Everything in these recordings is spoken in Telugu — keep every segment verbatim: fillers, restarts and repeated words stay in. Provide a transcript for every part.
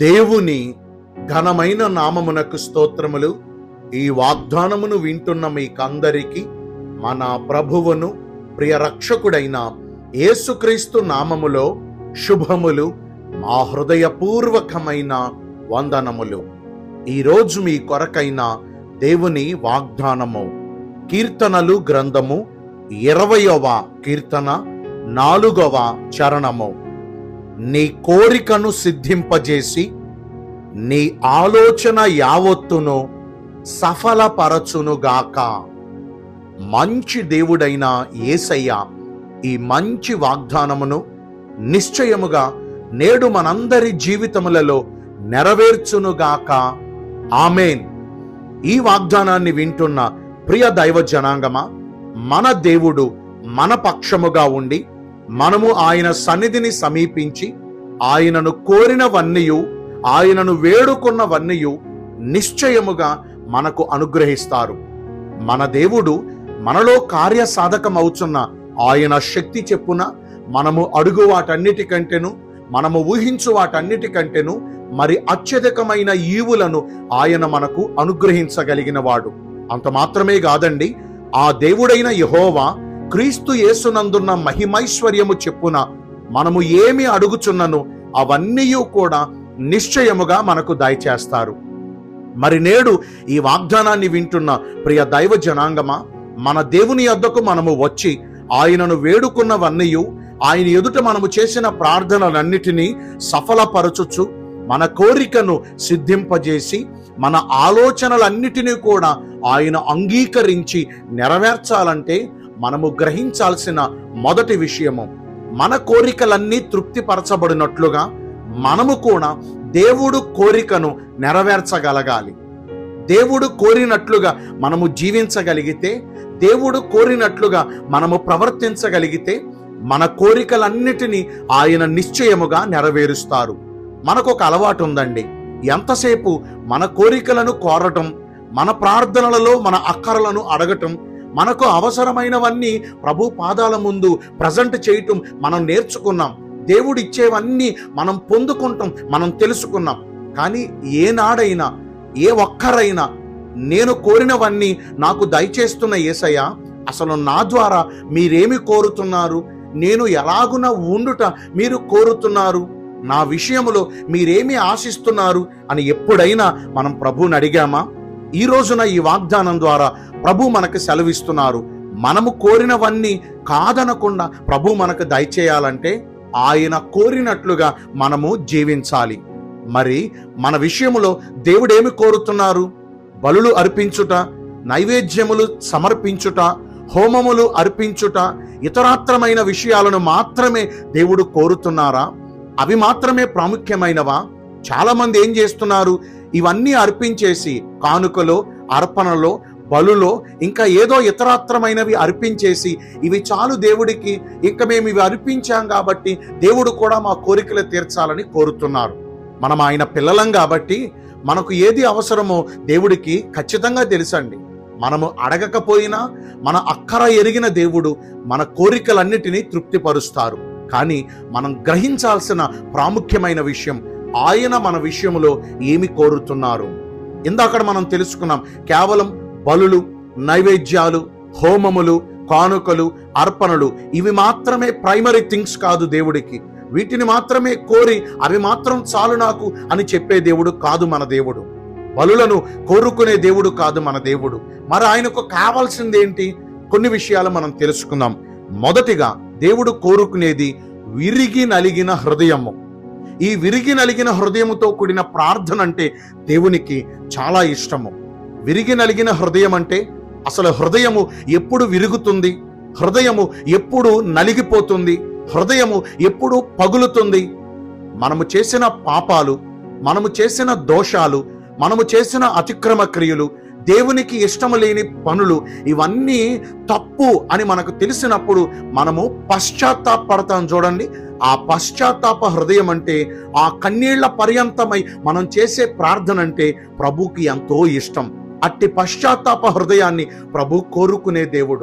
దేవుని ఘనమైన నామమునకు స్తోత్రములు. ఈ వాగ్దానమును వింటున్న మీకందరికీ మన ప్రభువును ప్రియ రక్షకుడైన యేసుక్రీస్తు నామములో శుభములు, మా హృదయపూర్వకమైన వందనములు. ఈరోజు మీ కొరకైన దేవుని వాగ్దానము కీర్తనలు గ్రంథము ఇరవయవ కీర్తన నాలుగవ చరణము. నీ కోరికను సిద్ధింపజేసి నీ ఆలోచన యావత్తును సఫలపరచునుగాక. మంచి దేవుడైన యేసయ్య ఈ మంచి వాగ్దానమును నిశ్చయముగా నేడు మనందరి జీవితములలో నెరవేర్చునుగాక. ఆమేన్. ఈ వాగ్దానాన్ని వింటున్న ప్రియ దైవ జనాంగమా, మన దేవుడు మన పక్షముగా ఉండి మనము ఆయన సన్నిధిని సమీపించి ఆయనను కోరినవన్నీయు ఆయనను వేడుకున్నవన్నీయు నిశ్చయముగా మనకు అనుగ్రహిస్తారు. మన దేవుడు మనలో కార్యసాధకమవుతున్న ఆయన శక్తి చెప్పున మనము అడుగు వాటన్నిటికంటేను, మనము ఊహించు వాటన్నిటికంటేను మరి అత్యధికమైన ఈవులను ఆయన మనకు అనుగ్రహించగలిగిన వాడు. అంత మాత్రమే కాదండి, ఆ దేవుడైన యెహోవా క్రీస్తు యేసునందున్న మహిమైశ్వర్యము చెప్పున మనము ఏమి అడుగుచున్నను అవన్నీ కూడా నిశ్చయముగా మనకు దయచేస్తారు. మరి నేడు ఈ వాగ్దానాన్ని వింటున్న ప్రియ దైవ జనాంగమా, మన దేవుని యొద్దకు మనము వచ్చి ఆయనను వేడుకున్నవన్నీయు ఆయన ఎదుట మనము చేసిన ప్రార్థనలన్నిటినీ సఫలపరచుచు మన కోరికను సిద్ధింపజేసి మన ఆలోచనలన్నిటినీ కూడా ఆయన అంగీకరించి నెరవేర్చాలంటే మనము గ్రహించాల్సిన మొదటి విషయము, మన కోరికలన్నీ తృప్తిపరచబడినట్లుగా మనము కూడా దేవుడు కోరికను నెరవేర్చగలగాలి. దేవుడు కోరినట్లుగా మనము జీవించగలిగితే, దేవుడు కోరినట్లుగా మనము ప్రవర్తించగలిగితే మన కోరికలన్నిటినీ ఆయన నిశ్చయముగా నెరవేరుస్తారు. మనకు ఒక అలవాటు ఉందండి, ఎంతసేపు మన కోరికలను కోరటం, మన ప్రార్థనలలో మన అక్కరలను అడగటం, మనకు అవసరమైనవన్నీ ప్రభు పాదాల ముందు ప్రజెంట్ చేయటం మనం నేర్చుకున్నాం. దేవుడు ఇచ్చేవన్నీ మనం పొందుకుంటాం, మనం తెలుసుకున్నాం. కానీ ఏనాడైనా ఏ ఒక్కరైనా నేను కోరినవన్నీ నాకు దయచేస్తున్న యేసయ్య, అసలు నా ద్వారా మీరేమి కోరుతున్నారు, నేను ఎలాగున ఉండుట మీరు కోరుతున్నారు, నా విషయంలో మీరేమి ఆశిస్తున్నారు అని ఎప్పుడైనా మనం ప్రభువుని అడిగామా? ఈ రోజున ఈ వాగ్దానం ద్వారా ప్రభు మనకు సెలవిస్తున్నారు, మనము కోరినవన్నీ కాదనకుండా ప్రభు మనకు దయచేయాలంటే ఆయన కోరినట్లుగా మనము జీవించాలి. మరి మన విషయములో దేవుడేమి కోరుతున్నారు? బలులు అర్పించుట, నైవేద్యములు సమర్పించుట, హోమములు అర్పించుట, ఇతరాత్రమైన విషయాలను మాత్రమే దేవుడు కోరుతున్నారా? అవి మాత్రమే ప్రాముఖ్యమైనవా? చాలా మంది ఏం చేస్తున్నారు, ఇవన్నీ అర్పించేసి కానుకలో, అర్పణలో, బలులో ఇంకా ఏదో ఇతరాత్రమైనవి అర్పించేసి ఇవి చాలు దేవుడికి, ఇంకా మేము ఇవి అర్పించాం కాబట్టి దేవుడు కూడా మా కోరికలు తీర్చాలని కోరుతున్నారు. మనం ఆయన పిల్లలం కాబట్టి మనకు ఏది అవసరమో దేవుడికి ఖచ్చితంగా తెలుసండి. మనము అడగకపోయినా మన అక్కర ఎరిగిన దేవుడు మన కోరికలన్నిటినీ తృప్తిపరుస్తారు. కానీ మనం గ్రహించాల్సిన ప్రాముఖ్యమైన విషయం, ఆయన మన విషయంలో ఏమి కోరుతున్నారు. ఇందాక మనం తెలుసుకున్నాం, కేవలం బలులు, నైవేద్యాలు, హోమములు, కానుకలు, అర్పణలు ఇవి మాత్రమే ప్రైమరీ థింగ్స్ కాదు దేవుడికి. వీటిని మాత్రమే కోరి అవి మాత్రం చాలు నాకు అని చెప్పే దేవుడు కాదు మన దేవుడు. బలులను కోరుకునే దేవుడు కాదు మన దేవుడు. మరి ఆయనకు కావాల్సింది ఏంటి? కొన్ని విషయాలు మనం తెలుసుకుందాం. మొదటిగా దేవుడు కోరుకునేది విరిగి నలిగిన హృదయము. ఈ విరిగి నలిగిన హృదయముతో కూడిన ప్రార్థన అంటే దేవునికి చాలా ఇష్టము. విరిగి నలిగిన హృదయం అంటే అసలు హృదయము ఎప్పుడు విరుగుతుంది, హృదయము ఎప్పుడు నలిగిపోతుంది, హృదయము ఎప్పుడు పగులుతుంది? మనము చేసిన పాపాలు, మనము చేసిన దోషాలు, మనము చేసిన అతిక్రమ క్రియలు, దేవునికి ఇష్టము లేని పనులు ఇవన్నీ తప్పు అని మనకు తెలిసినప్పుడు మనము పశ్చాత్తాపడతాం. చూడండి, ఆ పశ్చాత్తాప హృదయం అంటే, ఆ కన్నీళ్ల పర్యంతమై మనం చేసే ప్రార్థన అంటే ప్రభుకి ఎంతో ఇష్టం. అట్టి పశ్చాత్తాప హృదయాన్ని ప్రభు కోరుకునే దేవుడు.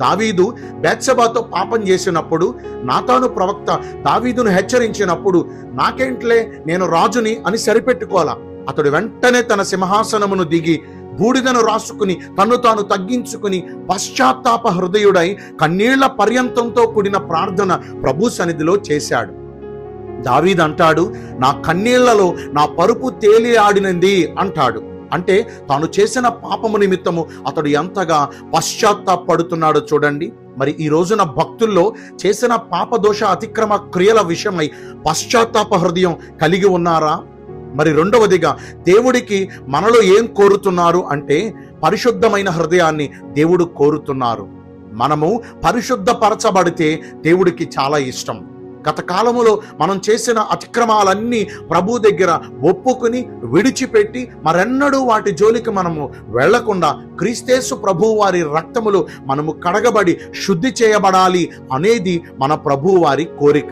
దావీదు బేత్షెబాతో పాపం చేసినప్పుడు నాతాను ప్రవక్త దావీదును హెచ్చరించినప్పుడు నాకేంట్లే నేను రాజుని అని సరిపెట్టుకోవాలా. అతడు వెంటనే తన సింహాసనమును దిగి బూడిదను రాసుకుని తన్ను తాను తగ్గించుకుని పశ్చాత్తాప హృదయుడై కన్నీళ్ల పర్యంతంతో కూడిన ప్రార్థన ప్రభు సన్నిధిలో చేశాడు. దావీదు అంటాడు, నా కన్నీళ్లలో నా పరుపు తేలి ఆడినది అంటాడు. అంటే తాను చేసిన పాపము నిమిత్తము అతడు ఎంతగా పశ్చాత్తాపడుతున్నాడో చూడండి. మరి ఈ రోజున భక్తుల్లో చేసిన పాపదోష అతిక్రమ క్రియల విషయమై పశ్చాత్తాప హృదయం కలిగి ఉన్నారా? మరి రెండవదిగా దేవుడికి మనలో ఏం కోరుతున్నారు అంటే పరిశుద్ధమైన హృదయాన్ని దేవుడు కోరుతున్నారు. మనము పరిశుద్ధపరచబడితే దేవుడికి చాలా ఇష్టం. గత కాలములో మనం చేసిన అతిక్రమాలన్నీ ప్రభు దగ్గర ఒప్పుకుని విడిచిపెట్టి మరెన్నడూ వాటి జోలికి మనము వెళ్లకుండా క్రీస్తేసు ప్రభు వారి రక్తములో మనము కడగబడి శుద్ధి చేయబడాలి అనేది మన ప్రభు వారి కోరిక.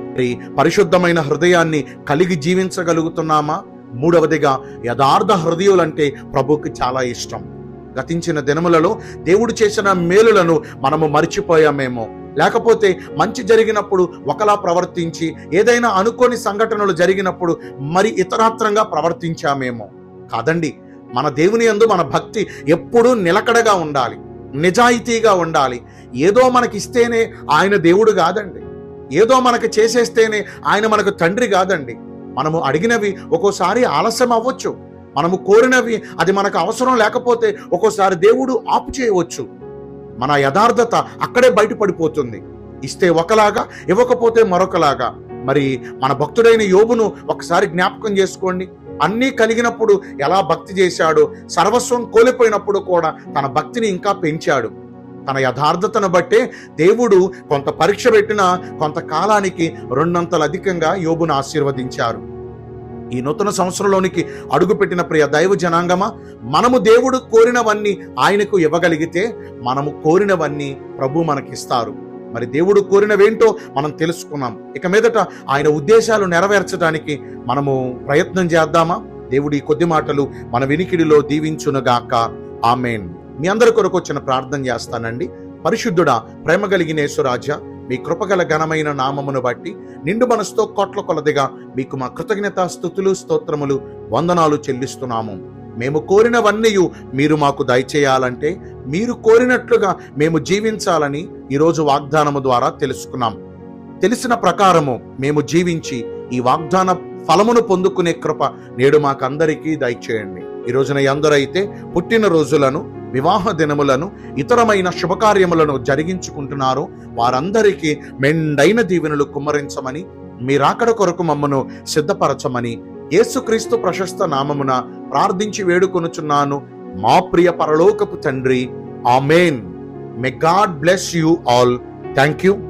పరిశుద్ధమైన హృదయాన్ని కలిగి జీవించగలుగుతున్నామా? మూడవదిగా యథార్థ హృదయులంటే ప్రభుకి చాలా ఇష్టం. గతించిన దినములలో దేవుడు చేసిన మేలులను మనము మర్చిపోయామేమో, లేకపోతే మంచి జరిగినప్పుడు ఒకలా ప్రవర్తించి ఏదైనా అనుకోని సంఘటనలు జరిగినప్పుడు మరి ఇతరాత్రంగా ప్రవర్తించామేమో. కాదండి, మన దేవుని యందు మన భక్తి ఎప్పుడూ నిలకడగా ఉండాలి, నిజాయితీగా ఉండాలి. ఏదో మనకిస్తేనే ఆయన దేవుడు కాదండి, ఏదో మనకు చేసేస్తేనే ఆయన మనకు తండ్రి కాదండి. మనము అడిగినవి ఒక్కోసారి ఆలస్యం అవ్వచ్చు, మనము కోరినవి అది మనకు అవసరం లేకపోతే ఒక్కోసారి దేవుడు ఆపు చేయవచ్చు. మన యథార్థత అక్కడే బయటపడిపోతుంది. ఇస్తే ఒకలాగా, ఇవ్వకపోతే మరొకలాగా. మరి మన భక్తుడైన యోబును ఒకసారి జ్ఞాపకం చేసుకోండి. అన్నీ కలిగినప్పుడు ఎలా భక్తి చేశాడో, సర్వస్వం కోల్పోయినప్పుడు కూడా తన భక్తిని ఇంకా పెంచాడు. తన యథార్థతను బట్టే దేవుడు కొంత పరీక్ష పెట్టిన కొంతకాలానికి రెండంతలు అధికంగా యోబును ఆశీర్వదించారు. ఈ నూతన సంవత్సరంలోనికి అడుగుపెట్టిన ప్రియ దైవ జనాంగమా, మనము దేవుడు కోరినవన్నీ ఆయనకు ఇవ్వగలిగితే మనము కోరినవన్నీ ప్రభు మనకిస్తారు. మరి దేవుడు కోరినవేంటో మనం తెలుసుకున్నాం. ఇక మీదట ఆయన ఉద్దేశాలు నెరవేర్చడానికి మనము ప్రయత్నం చేద్దామా? దేవుడి కొద్ది మాటలు మన వినికిడిలో దీవించునుగాక. ఆమేన్. మీ అందరి కొరకు వచ్చిన ప్రార్థన చేస్తానండి. పరిశుద్ధుడా, ప్రేమ కలిగిన యేసురాజా, మీ కృపగల ఘనమైన నామమును బట్టి నిండు మనసుతో కోట్ల కొలదిగా మీకు మా కృతజ్ఞత స్తుతులు స్తోత్రములు వందనాలు చెల్లిస్తున్నాము. మేము కోరినవన్నీ మీరు మాకు దయచేయాలంటే మీరు కోరినట్లుగా మేము జీవించాలని ఈరోజు వాగ్దానము ద్వారా తెలుసుకున్నాం. తెలిసిన ప్రకారము మేము జీవించి ఈ వాగ్దాన ఫలమును పొందుకునే కృప నేడు మాకందరికీ దయచేయండి. ఈ రోజున ఎందరైతే పుట్టిన రోజులను, వివాహ దినములను, ఇతరమైన శుభకార్యములను జరిగించుకుంటున్నారో వారందరికీ మెండైన దీవెనలు కుమ్మరించమని, మీరాకడ కొరకు మమ్మను సిద్ధపరచమని యేసుక్రీస్తు ప్రశస్త నామమున ప్రార్థించి వేడుకొనుచున్నాను మా ప్రియ పరలోకపు తండ్రి. Amen. May God bless you all. Thank you.